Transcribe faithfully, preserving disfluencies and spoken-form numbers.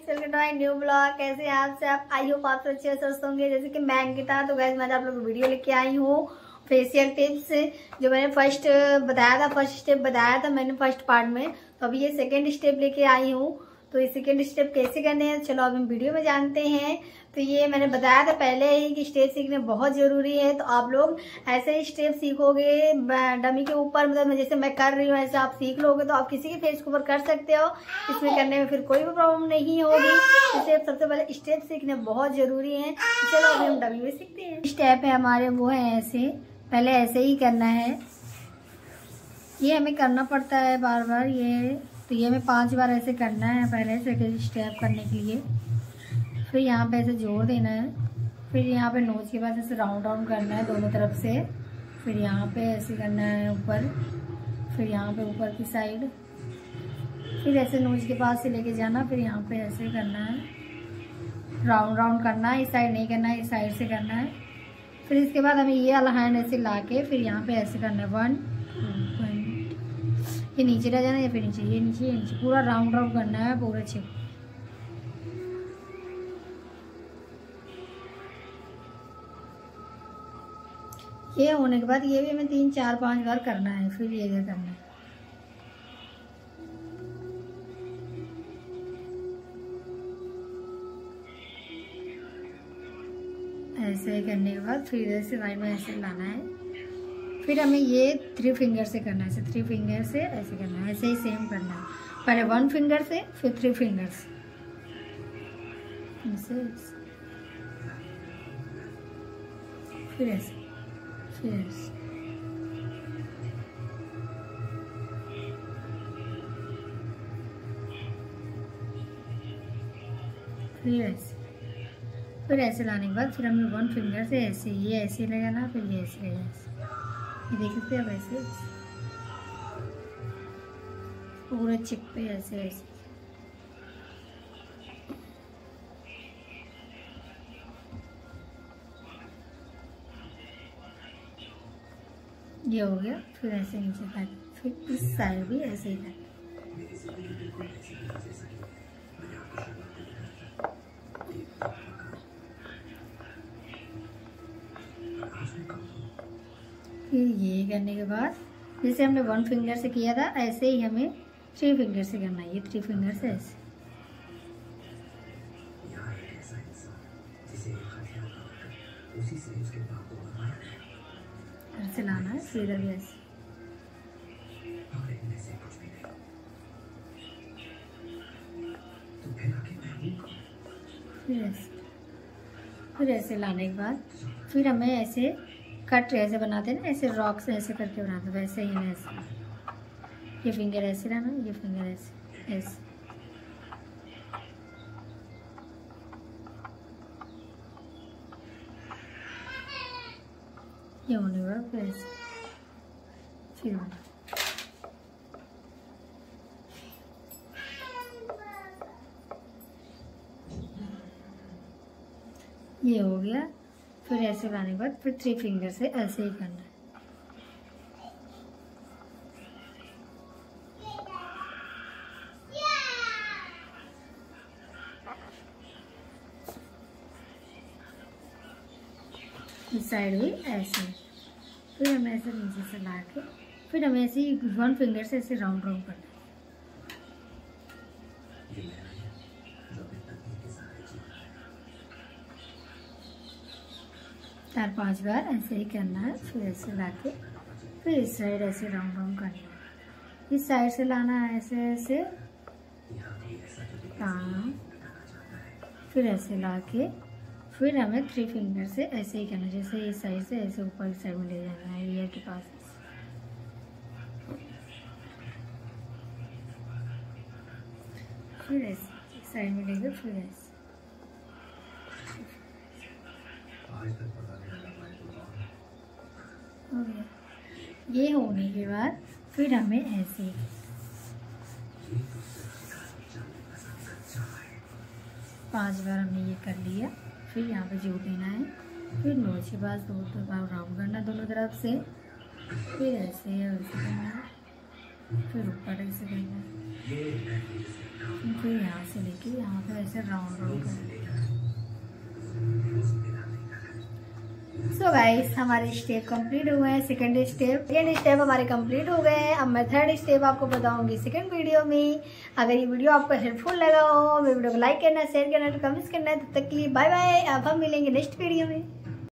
Welcome to my new blog. कैसे हैं आप सब? आई होप आप सब अच्छे स्वस्थ होंगे। जैसे कि मैं अंकिता, तो गाइस मैं आप लोगों को वीडियो लेके आई हूँ फेशियल टिप्स, जो मैंने फर्स्ट बताया था, फर्स्ट स्टेप बताया था मैंने फर्स्ट पार्ट में। तो अभी ये सेकेंड स्टेप लेके आई हूँ। तो ये सेकेंड स्टेप कैसे करने हैं, चलो अब हम वीडियो में जानते हैं। तो ये मैंने बताया था पहले ही कि स्टेप सीखने बहुत जरूरी है। तो आप लोग ऐसे ही स्टेप सीखोगे डमी के ऊपर, मतलब जैसे मैं कर रही हूँ ऐसे आप सीख लोगे तो आप किसी के फेस के ऊपर कर सकते हो। इसमें करने में फिर कोई भी प्रॉब्लम नहीं होगी। स्टेप सबसे पहले स्टेप सीखने बहुत जरूरी है। तो चलो अभी हम डमी में सीखते हैं। स्टेप है हमारे वो है ऐसे, पहले ऐसे ही करना है। ये हमें करना पड़ता है बार बार ये। तो ये हमें पांच बार ऐसे करना है पहले सेकेंड स्टेप करने के लिए। फिर यहाँ पे ऐसे जोड़ देना है। फिर यहाँ पे नोज के बाद ऐसे राउंड राउंड करना है दोनों तरफ से। फिर यहाँ पे ऐसे करना है ऊपर, फिर यहाँ पे ऊपर की साइड, फिर ऐसे नोज के पास से लेके जाना। फिर यहाँ पे ऐसे करना है, राउंड राउंड करना है। इस साइड नहीं करना है, इस साइड से करना है। फिर इसके बाद हमें ये वाला हैंड ऐसे ला के फिर यहाँ पे ऐसे करना है वन टू, ये नीचे रह जाना, या फिर नीचे, ये नीचे, ये नीचे, पूरा राउंड राउंड करना है पूरा चिप। ये होने के बाद ये भी हमें तीन चार पांच बार करना है। फिर ये क्या करना है, ऐसे करने के बाद फिर ऐसे साइड में ऐसे लाना है। फिर हमें ये थ्री फिंगर से करना है, ऐसे थ्री फिंगर से ऐसे करना है। ऐसे ही सेम करना है, पहले वन फिंगर से फिर थ्री फिंगर से ऐसे, फिर ऐसे, फिर ऐसे, फिर ऐसे, फिर ऐसे लाने के बाद फिर हमें वन फिंगर से ऐसे, ये ऐसे लगाना, फिर ये ऐसे लगाना। ये देख सकते हैं अब ऐसे पूरे चिप पे ऐसे ऐसे। ये हो गया। फिर ऐसे नीचे तक, फिर इस साइड भी ऐसे ही तक। फिर ये करने के बाद जैसे हमने वन फिंगर से किया था ऐसे ही हमें थ्री फिंगर से करना है। ये थ्री फिंगर से ऐसे ऐसे लाना है। फिर अभी ऐसे, फिर ऐसे, फिर ऐसे लाने के बाद फिर हमें ऐसे कट ऐसे बनाते हैं ना, ऐसे रॉक से ऐसे करके बनाते हैं, वैसे ही ऐसे। ये फिंगर ऐसे लाना, ये फिंगर ऐसे ऐसे। ये होने के बाद फिर ऐसे, फिर होना। ये हो गया। फिर ऐसे लाने के बाद फिर थ्री फिंगर से ऐसे ही करना है। इस साइड भी ऐसे। फिर हमें ऐसे नीचे से ला के फिर हमें ऐसे ही वन फिंगर से ऐसे राउंड राउंड करना है। चार पांच बार ऐसे ही करना है। फिर ऐसे ला के फिर इस साइड ऐसे राउंड राउंड करना है। इस साइड से लाना है ऐसे ऐसे, हाँ। फिर ऐसे ला के फिर हमें थ्री फिंगर से ऐसे ही करना है। जैसे इस साइड से ऐसे ऊपर इस साइड में ले जाना है, ईयर के पास। फिर ऐसे इस साइड में लेकर फिर ऐसे। हो गया। ये होने के बाद फिर हमें ऐसे पांच बार हमने ये कर लिया। फिर यहाँ पे जोड़ देना है। फिर नोज के पास दो दो बार राउंड करना दोनों तरफ से। फिर ऐसे ऐसे करना है, फिर ऊपर ऐसे करना है। फिर यहाँ से लेके यहाँ पे ऐसे राउंड राउंड कर। सो गाइस हमारे स्टेप कंप्लीट हुए हैं। सेकंड स्टेप सेकंड स्टेप हमारे कंप्लीट हो गए हैं। अब मैं थर्ड स्टेप आपको बताऊंगी सेकंड वीडियो में। अगर ये वीडियो आपको हेल्पफुल लगा हो, मेरे वीडियो को लाइक करना, शेयर करना, कमेंट्स करना है। तब तक के लिए बाय बाय। अब हम मिलेंगे नेक्स्ट वीडियो में।